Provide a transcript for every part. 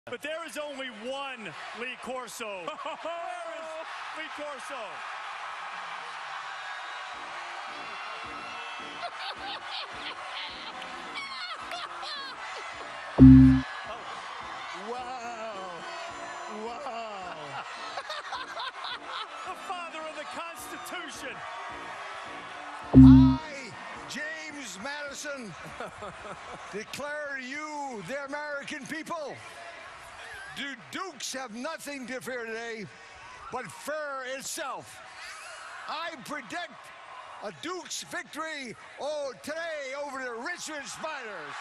But there is only one Lee Corso. There is Lee Corso. Wow. Wow. The father of the Constitution. I, James Madison, declare to you, the American people, the Dukes have nothing to fear today but fear itself. I predict a Dukes victory today over the Richmond Spiders.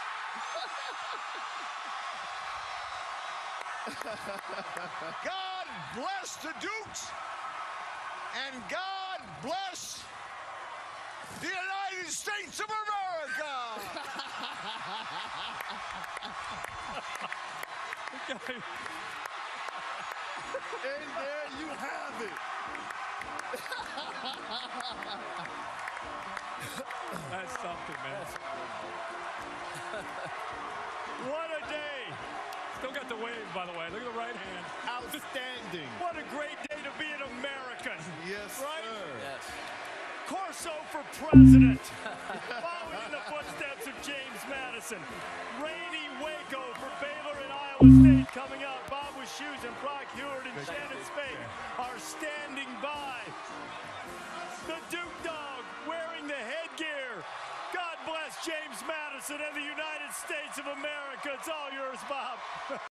God bless the Dukes, and God bless the United States of America. And there you have it. That's something, man. What a day. Still got the wave, by the way. Look at the right hand. Outstanding. What a great day to be an American. Yes, right? sir. Yes. Corso for president. Following in the footsteps of James Madison. Rainy Waco for Baylor and Iowa State coming up. Bob with shoes and Brock Heward and Shannon Spade are standing by. The Duke Dog wearing the headgear. God bless James Madison and the United States of America. It's all yours, Bob.